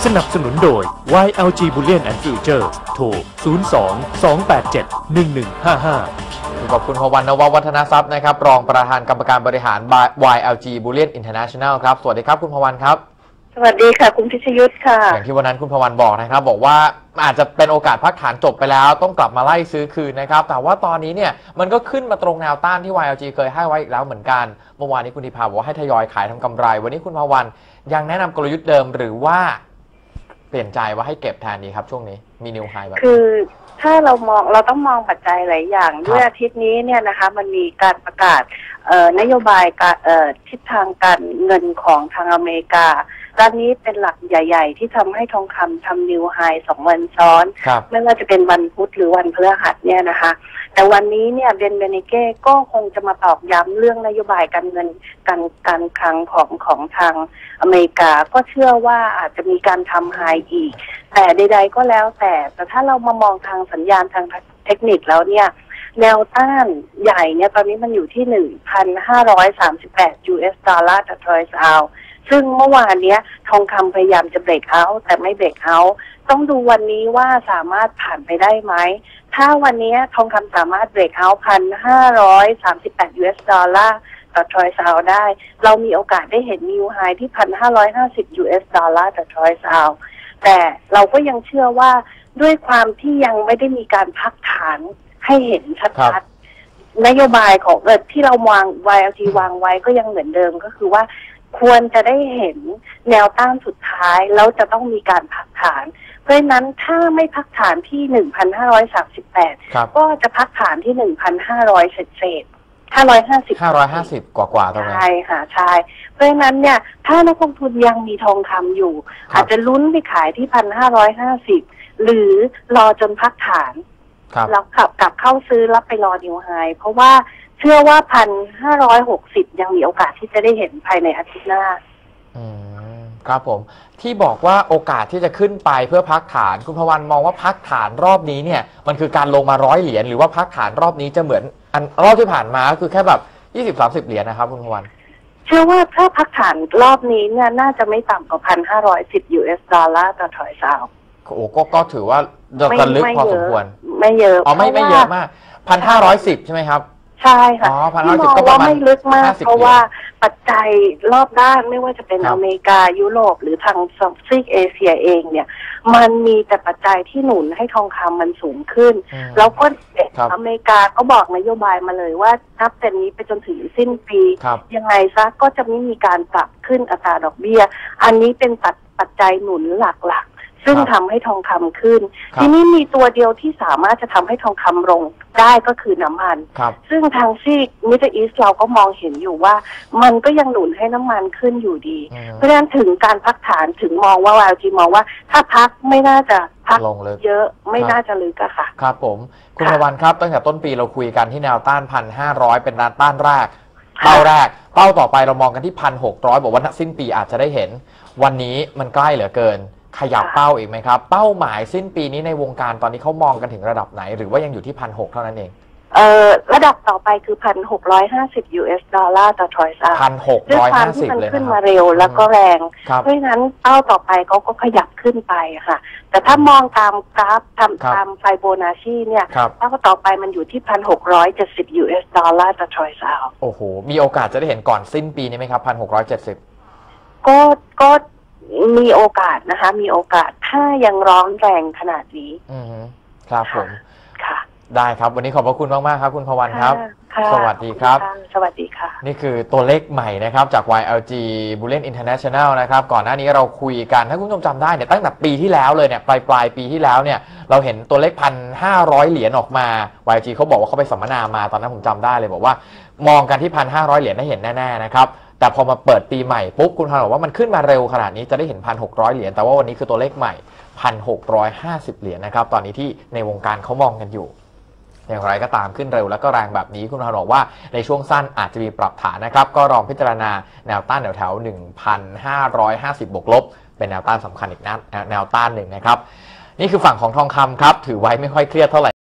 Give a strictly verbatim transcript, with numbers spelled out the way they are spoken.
สนับสนุนโดย วาย แอล จี Bullion แอนด์ Future โทร ศูนย์ สอง สอง แปด เจ็ด หนึ่ง หนึ่ง ห้า ห้าขอบคุณพวัน นววัฒนทรัพย์นะครับรองประธานกรรมการบริหาร วาย แอล จี Bullion International ครับสวัสดีครับคุณพวันครับสวัสดีค่ะคุณพิชยุทธค่ะอย่างที่วันนั้นคุณพวันบอกนะครับบอกว่าอาจจะเป็นโอกาสพักฐานจบไปแล้วต้องกลับมาไล่ซื้อคืนนะครับแต่ว่าตอนนี้เนี่ยมันก็ขึ้นมาตรงแนวต้านที่ วาย แอล จี เคยให้ไว้อีกแล้วเหมือนกันเมื่อวานนี้คุณธิภาบอกว่าให้ทยอยขายทำกำไรวันนี้คุณพวันยังแนะนำกลยุทธ์เดิมหรือว่าเปลี่ยนใจว่าให้เก็บแทนดีครับช่วงนี้มีนิวไฮแบบคือถ้าเรามองเราต้องมองปัจจัยหลายอย่างด้วยอาทิตย์นี้เนี่ยนะคะมันมีการประกาศนโยบายการทิศทางการเงินของทางอเมริกาด้านนี้เป็นหลักใหญ่ๆที่ทำให้ทองคำทำนิวไฮสองวันซ้อนไม่ว่าจะเป็นวันพุธหรือวันพฤหัสเนี่ยนะคะแต่วันนี้เนี่ยเบนเบเนเก้ก็คงจะมาตอกย้ำเรื่องนโยบายการเงินการการคลังของของทางอเมริกาก็เชื่อว่าอาจจะมีการทำไฮอีกแต่ใดๆก็แล้วแต่แต่ถ้าเรามามองทางสัญญาณทางเทคนิคแล้วเนี่ยแนวต้านใหญ่เนี่ยตอนนี้มันอยู่ที่ หนึ่งพันห้าร้อยสามสิบแปด ยู เอส ดอลลาร์ต่อทรอยส์ออนซ์ซึ่งเมื่อวานนี้ทองคำพยายามจะเบรกเอาท์แต่ไม่เบรกเอาท์ต้องดูวันนี้ว่าสามารถผ่านไปได้ไหมถ้าวันนี้ทองคำสามารถเบรกเอาท์ หนึ่งพันห้าร้อยสามสิบแปด ยู เอส ดอลลาร์ต่อทรอยส์ออนซ์ได้เรามีโอกาสได้เห็นนิวไฮที่ หนึ่งพันห้าร้อยห้าสิบ ยู เอส ดอลลาร์ต่อทรอยส์ออนซ์แต่เราก็ยังเชื่อว่าด้วยความที่ยังไม่ได้มีการพักฐานให้เห็นชัดๆนโยบายของเออที่เราวาง วาย แอล จี วางไว้ก็ยังเหมือนเดิมก็คือว่าควรจะได้เห็นแนวต้านสุดท้ายแล้วจะต้องมีการพักฐานเพราะฉะนั้นถ้าไม่พักฐานที่ หนึ่งพันห้าร้อยสามสิบแปด ก็จะพักฐานที่ หนึ่งพันห้าร้อย เศษเศษห้าร้อยห้าสิบห้าร้อยห้าสิบกว่าๆตรงนั้นใช่ค่ะใช่เพราะฉะนั้นเนี่ยถ้านักลงทุนยังมีทองคำอยู่อาจจะลุ้นไปขายที่ หนึ่งพันห้าร้อยห้าสิบ หรือรอจนพักฐานแล้วกลับกลับเข้าซื้อแล้วไปรอนิวไฮเพราะว่าเชื่อว่า หนึ่งพันห้าร้อยหกสิบ ยังมีโอกาสที่จะได้เห็นภายในอาทิตย์หน้าอืมครับผมที่บอกว่าโอกาสที่จะขึ้นไปเพื่อพักฐานคุณพวันมองว่าพักฐานรอบนี้เนี่ยมันคือการลงมาร้อยเหรียญหรือว่าพักฐานรอบนี้จะเหมือนอันรอบที่ผ่านมาคือแค่แบบ ยี่สิบ สามสิบ เหรียญนะครับคุณพวันเชื่อว่าถ้าพักฐานรอบนี้เนี่ยน่าจะไม่ต่ำกว่า หนึ่งพันห้าร้อยสิบ ยู เอส ดอลลาร์ต่อทรอยส์ออนซ์โอ้ก็ก็ถือว่าจะลึกพอสมควรไม่เยอะอ๋อไม่ไม่เยอะมาก หนึ่งพันห้าร้อยสิบ ใช่ไหมครับใช่ค่ะที่มองว่าไม่ลึกมากเพราะว่าปัจจัยรอบด้านไม่ว่าจะเป็นอเมริกายุโรปหรือทางซีกเอเชียเองเนี่ยมันมีแต่ปัจจัยที่หนุนให้ทองคำมันสูงขึ้นแล้วก็อเมริกาก็บอกนโยบายมาเลยว่านับแต่นี้ไปจนถึงสิ้นปียังไงซะก็จะไม่มีการปรับขึ้นอัตราดอกเบี้ยอันนี้เป็นปัจจัยหนุนหลักๆซึ่งทำให้ทองคำขึ้นทีนี้มีตัวเดียวที่สามารถจะทำให้ทองคำลงได้ก็คือน้ำมันซึ่งทางซีกมิดเดิลอีสต์เราก็มองเห็นอยู่ว่ามันก็ยังหนุนให้น้ำมันขึ้นอยู่ดีเพราะฉะนั้นถึงการพักฐานถึงมองว่า วาย แอล จี มองว่าถ้าพักไม่น่าจะพักเยอะไม่น่าจะลึกอะค่ะครับผมคุณพวันครับตั้งแต่ต้นปีเราคุยกันที่แนวต้าน หนึ่งพันห้าร้อย เป็นแนวต้านแรกเป้าแรกเป้าต่อไปเรามองกันที่ หนึ่งพันหกร้อย บอกว่าสิ้นปีอาจจะได้เห็นวันนี้มันใกล้เหลือเกินขยับเป้าอีกไหมครับเป้าหมายสิ้นปีนี้ในวงการตอนนี้เขามองกันถึงระดับไหนหรือว่ายังอยู่ที่ หนึ่งพันหกร้อย เท่านั้นเองเอ่อระดับต่อไปคือ หนึ่งพันหกร้อยห้าสิบ ยู เอส ดอลลาร์ต่อทรอยส์ออนซ์หนึ่งพันหกร้อยห้าสิบ เลยนะขึ้นมาเร็วแล้วก็แรงเพราะฉะนั้นเป้าต่อไปเขาก็ขยับขึ้นไปค่ะแต่ถ้ามองตามกราฟตามตามไฟโบนัชชีเนี่ยเป้าต่อไปมันอยู่ที่ หนึ่งพันหกร้อยเจ็ดสิบ ยู เอส ดอลลาร์ต่อทรอยส์ออนซ์โอ้โหมีโอกาสจะได้เห็นก่อนสิ้นปีนี้ไหมครับ หนึ่งพันหกร้อยเจ็ดสิบก็ก็มีโอกาสนะคะมีโอกาสถ้ายังร้อนแรงขนาดนี้อืมครับผมค่ะได้ครับวันนี้ขอบพระคุณมากๆครับคุณพวันครับสวัสดีครับสวัสดีค่ะนี่คือตัวเลขใหม่นะครับจาก วาย แอล จี Bullion International นะครับก่อนหน้านี้เราคุยกันถ้าคุณผู้ชมจำได้เนี่ยตั้งแต่ปีที่แล้วเลยเนี่ยปลายปลายปีที่แล้วเนี่ยเราเห็นตัวเลข หนึ่งพันห้าร้อย เหรียญออกมา วาย แอล จี เขาบอกว่าเขาไปสัมมนามาตอนนั้นผมจำได้เลยบอกว่ามองกันที่ หนึ่งพันห้าร้อย เหรียญได้เห็นแน่ๆนะครับแต่พอมาเปิดปีใหม่ปุ๊บคุณพวันบอกว่ามันขึ้นมาเร็วขนาดนี้จะได้เห็น หนึ่งพันหกร้อย เหรียญแต่ว่าวันนี้คือตัวเลขใหม่ หนึ่งพันหกร้อยห้าสิบ เหรียญนะครับตอนนี้ที่ในวงการเขามองกันอยู่อย่างไรก็ตามขึ้นเร็วแล้วก็แรงแบบนี้คุณพวันบอกว่าในช่วงสั้นอาจจะมีปรับฐานนะครับก็ลองพิจารณาแนวต้านแถวๆ หนึ่งพันห้าร้อยห้าสิบ บวกลบเป็นแนวต้านสำคัญอีกนะแนวต้านหนึ่งนะครับนี่คือฝั่งของทองคำครับถือไว้ไม่ค่อยเครียดเท่าไหร่